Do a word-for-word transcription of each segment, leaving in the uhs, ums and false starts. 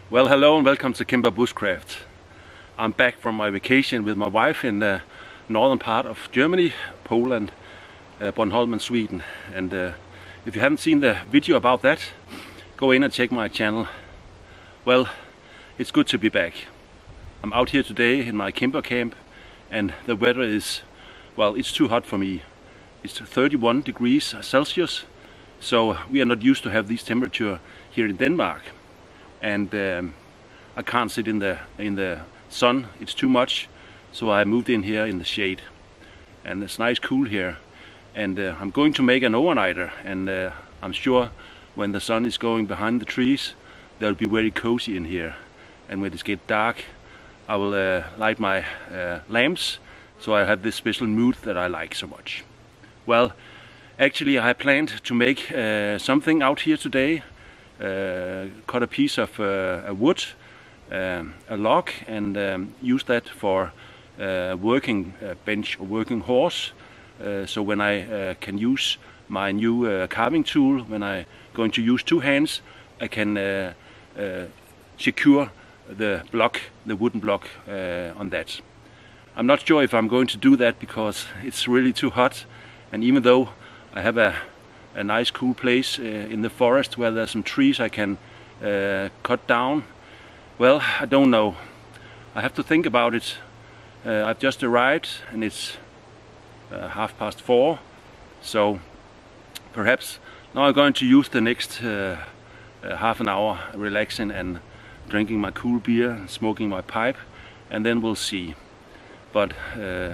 Well, hello and welcome to Kimber Bushcraft. I'm back from my vacation with my wife in the northern part of Germany, Poland, uh, Bornholm and Sweden. And uh, if you haven't seen the video about that, go in and check my channel. Well, it's good to be back. I'm out here today in my Kimber camp and the weather is, well, it's too hot for me. It's thirty-one degrees Celsius, so we are not used to have this temperature here in Denmark. And um, I can't sit in the in the sun, it's too much, so I moved in here in the shade, and it's nice cool here. And uh, I'm going to make an overnighter, and uh, I'm sure when the sun is going behind the trees they'll be very cozy in here. And when it gets dark I will uh, light my uh, lamps, so I have this special mood that I like so much. Well, actually I planned to make uh, something out here today. Uh, cut a piece of uh, a wood, um, a log, and um, use that for uh, working uh, bench or working horse. Uh, so when I uh, can use my new uh, carving tool, when I'm going to use two hands, I can uh, uh, secure the block, the wooden block uh, on that. I'm not sure if I'm going to do that because it's really too hot, and even though I have a a nice cool place uh, in the forest where there's some trees I can uh, cut down, well, I don't know. I have to think about it. Uh, I've just arrived and it's uh, half past four, so perhaps now I'm going to use the next uh, uh, half an hour relaxing and drinking my cool beer and smoking my pipe, and then we'll see. But uh,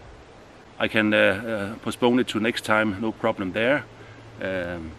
I can uh, uh, postpone it to next time, no problem there. Um,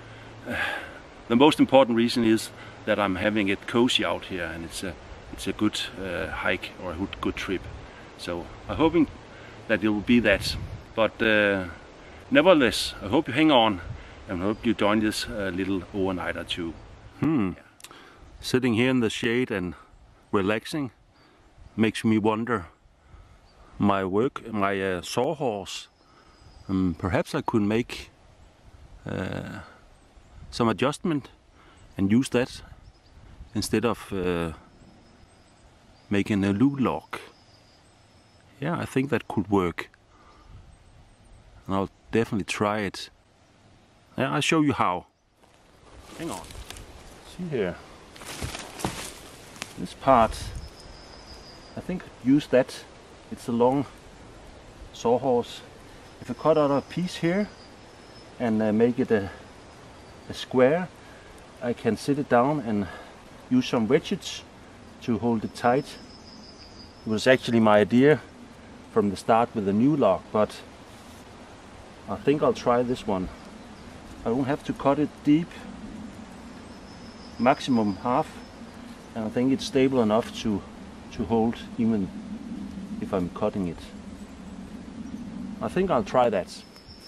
the most important reason is that I'm having it cozy out here, and it's a it's a good uh, hike or a good trip. So I'm hoping that it will be that. But uh, nevertheless, I hope you hang on and I hope you join this uh, little overnighter too. Hmm. Yeah. Sitting here in the shade and relaxing makes me wonder. My work, my uh, sawhorse. Um, perhaps I could make Uh, some adjustment and use that instead of uh, making a new log. Yeah, I think that could work, and I'll definitely try it. Yeah, I'll show you how. Hang on. See here, this part, I think I'd use that. It's a long sawhorse. If I cut out a piece here and uh, make it a, a square, I can sit it down and use some wedges to hold it tight. It was actually my idea from the start with the new log, but I think I'll try this one. I don't have to cut it deep, maximum half, and I think it's stable enough to, to hold even if I'm cutting it. I think I'll try that.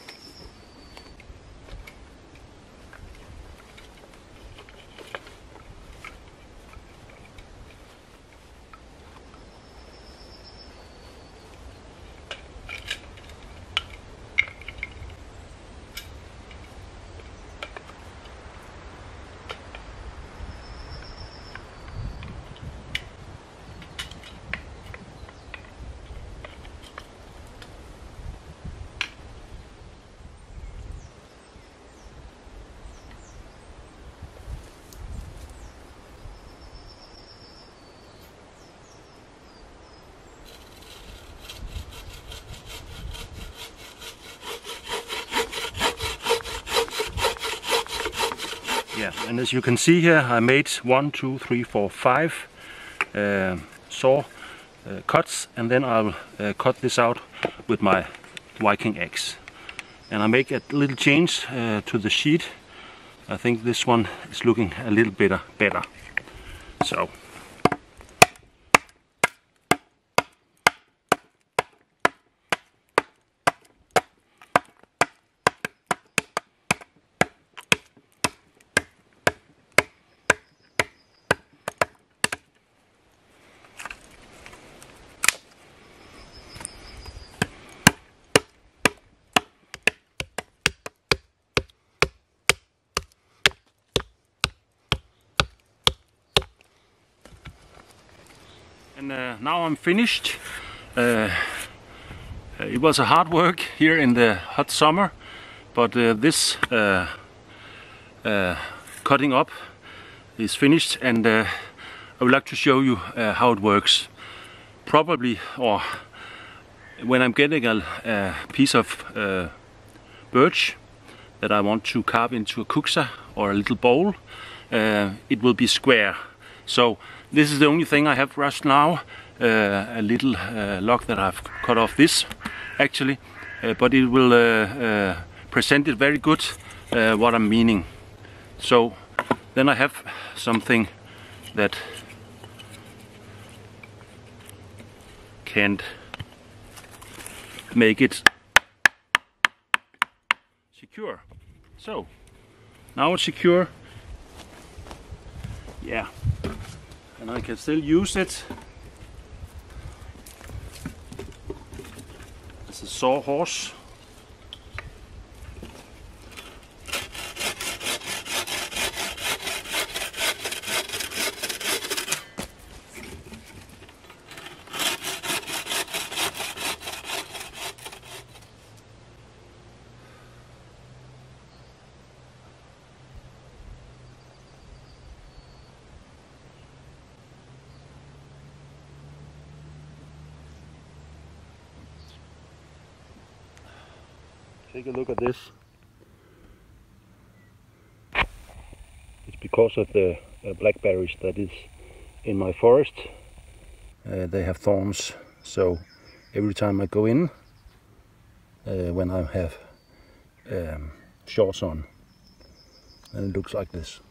Yeah, and as you can see here, I made one, two, three, four, five uh, saw uh, cuts, and then I'll uh, cut this out with my Viking axe. And I make a little change uh, to the sheet. I think this one is looking a little bit better. So. And uh, now I'm finished. Uh, it was a hard work here in the hot summer, but uh, this uh, uh, cutting up is finished, and uh, I would like to show you uh, how it works. Probably, or when I'm getting a, a piece of uh, birch that I want to carve into a kuksa or a little bowl, uh, it will be square. So this is the only thing I have just now, uh, a little uh, log that I've cut off this actually, uh, but it will uh, uh, present it very good uh, what I'm meaning. So then I have something that can make it secure. So now it's secure, yeah, and I can still use it as a sawhorse. Take a look at this. It's because of the uh, blackberries that is in my forest. Uh, they have thorns, so every time I go in, uh, when I have um, shorts on, and it looks like this.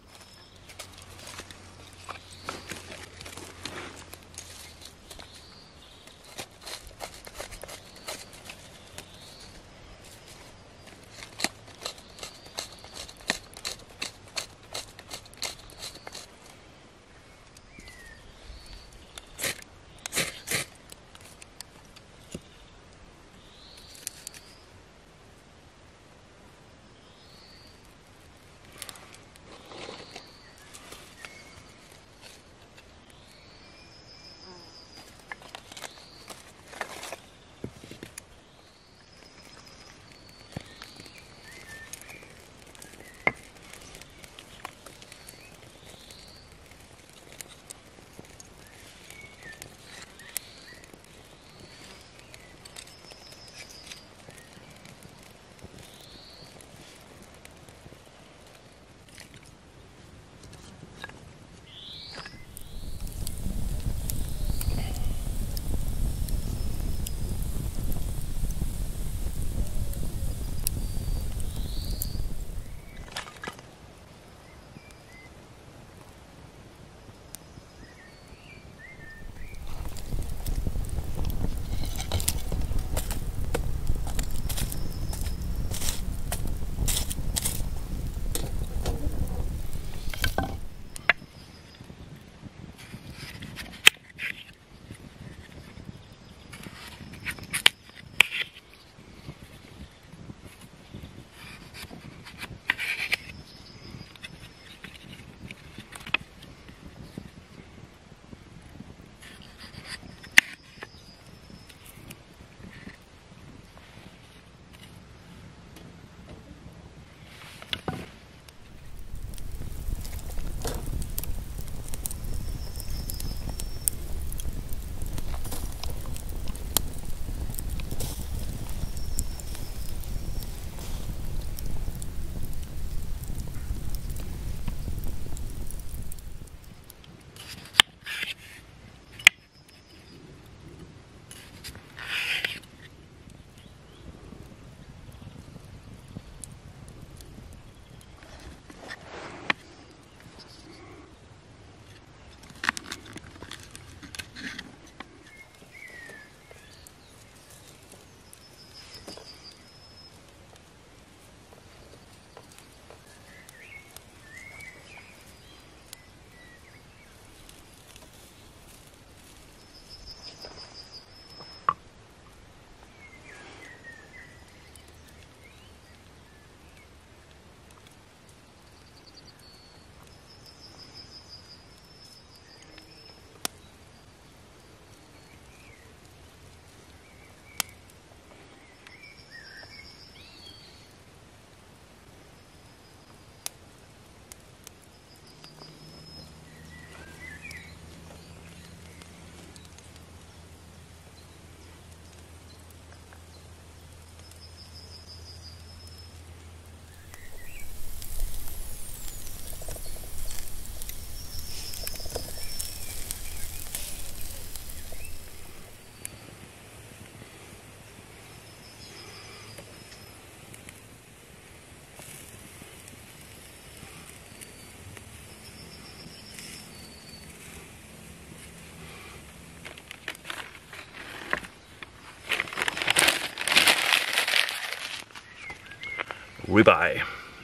ribeye.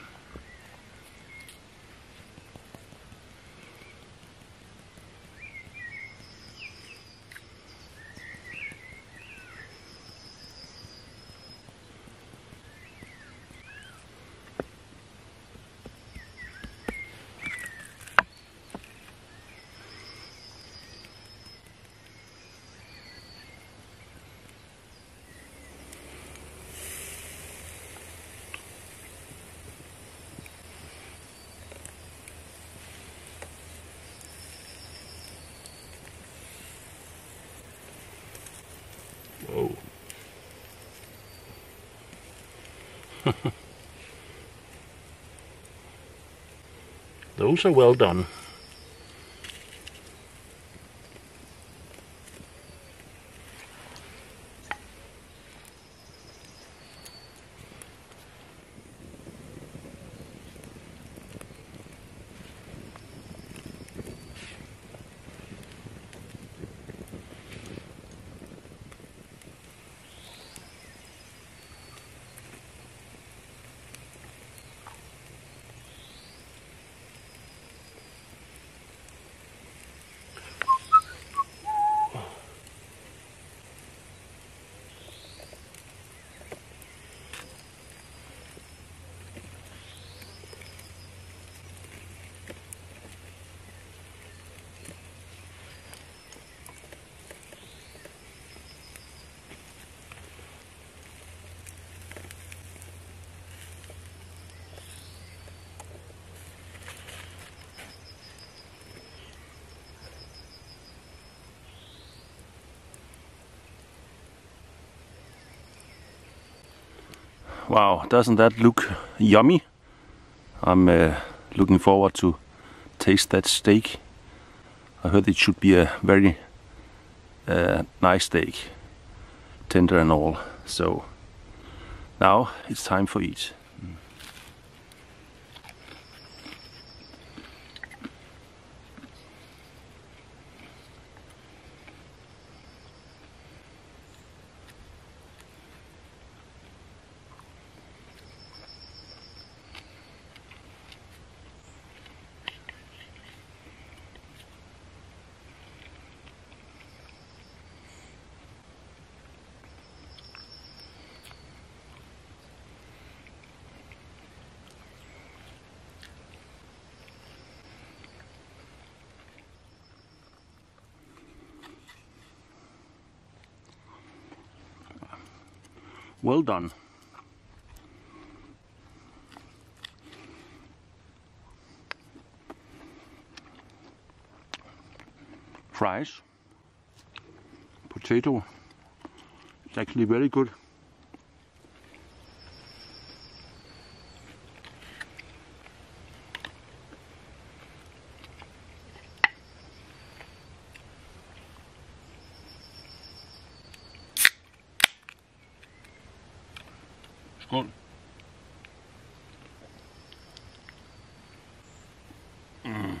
Whoa. Those are well done. Wow, doesn't that look yummy? I'm uh, looking forward to taste that steak. I heard it should be a very uh, nice steak, tender and all. So now it's time for eat. Well done. Fries, potato, it's actually very good. Skål. Mm.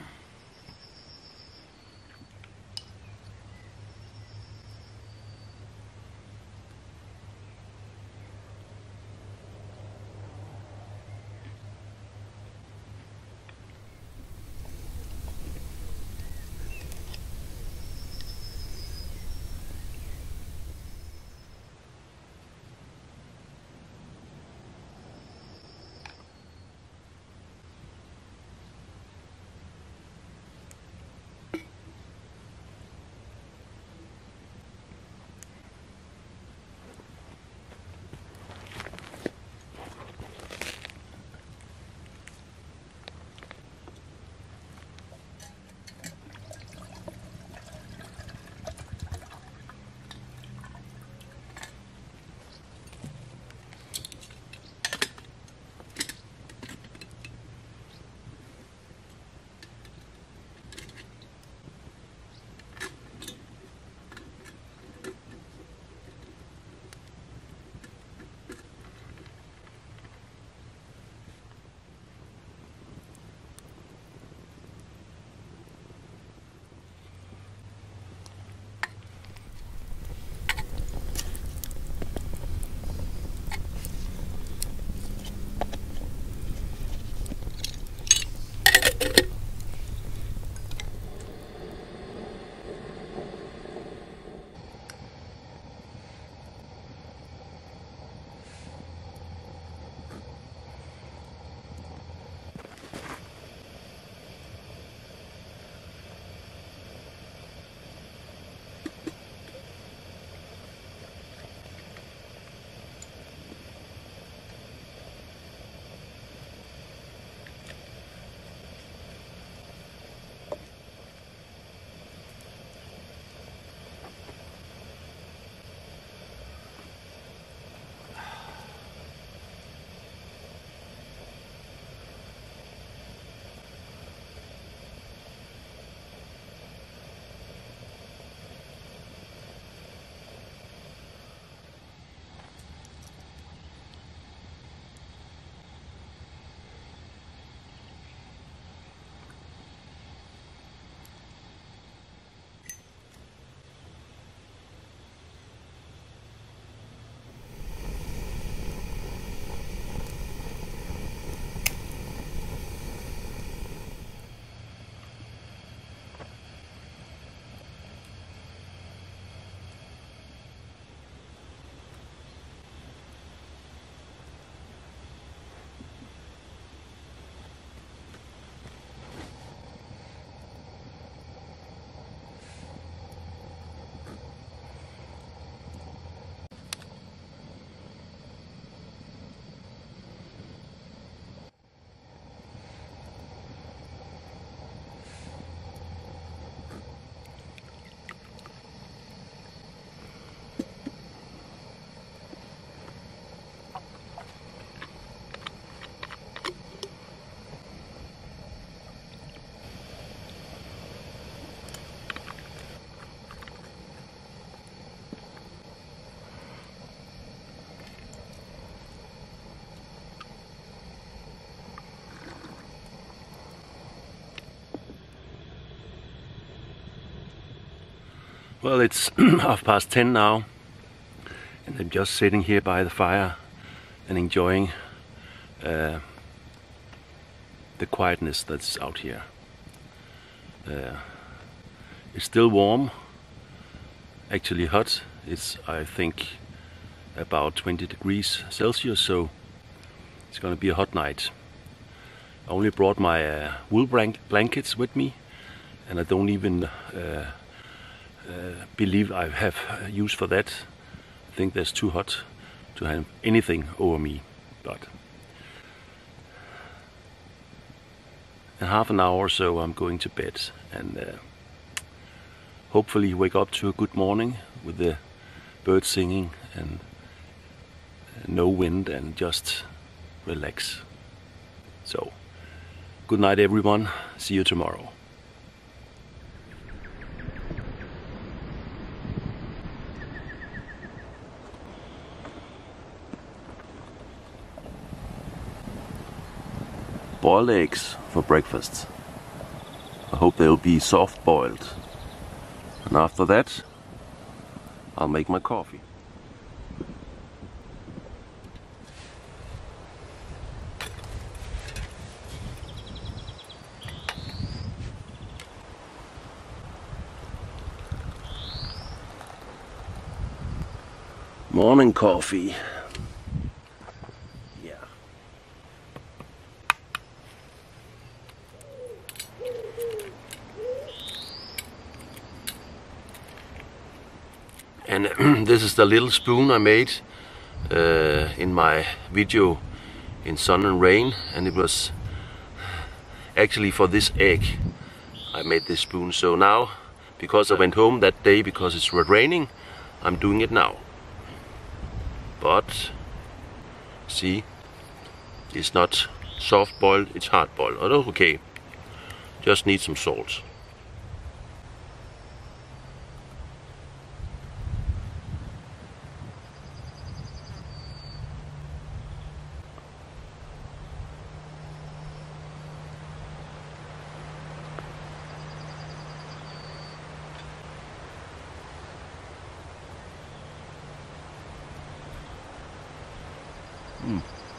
Well, it's half past ten now, and I'm just sitting here by the fire and enjoying uh, the quietness that's out here. Uh, it's still warm, actually hot. It's, I think, about twenty degrees Celsius, so it's gonna be a hot night. I only brought my uh, wool blankets with me, and I don't even uh, uh, believe I have use for that. I think that's too hot to have anything over me. But in half an hour or so I'm going to bed, and uh, hopefully wake up to a good morning with the birds singing and no wind, and just relax. So, good night everyone, see you tomorrow. Boiled eggs for breakfast. I hope they'll be soft boiled. And after that, I'll make my coffee. Morning coffee. Yeah. And this is the little spoon I made uh, in my video in sun and rain, and it was actually for this egg I made this spoon. So now, because I went home that day because it's raining, I'm doing it now. But see, it's not soft boiled, it's hard boiled. Oh, okay, just need some salt. Mm.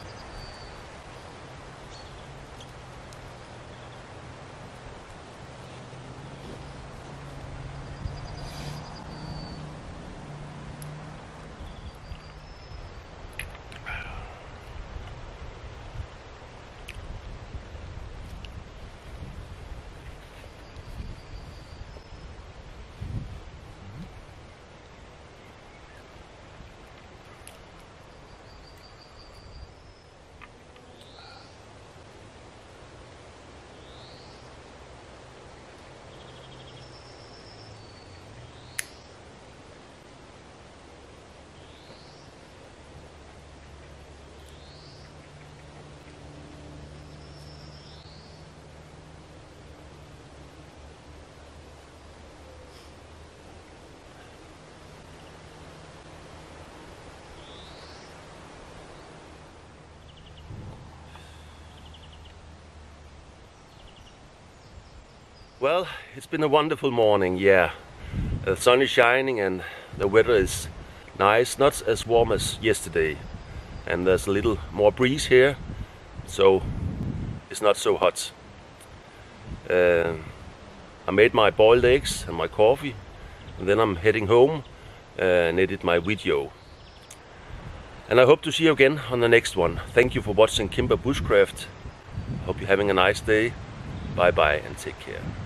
Well, it's been a wonderful morning, yeah. The sun is shining and the weather is nice, not as warm as yesterday. And there's a little more breeze here, so it's not so hot. Uh, I made my boiled eggs and my coffee, and then I'm heading home uh, and edit my video. And I hope to see you again on the next one. Thank you for watching Kimber Bushcraft. Hope you're having a nice day. Bye bye and take care.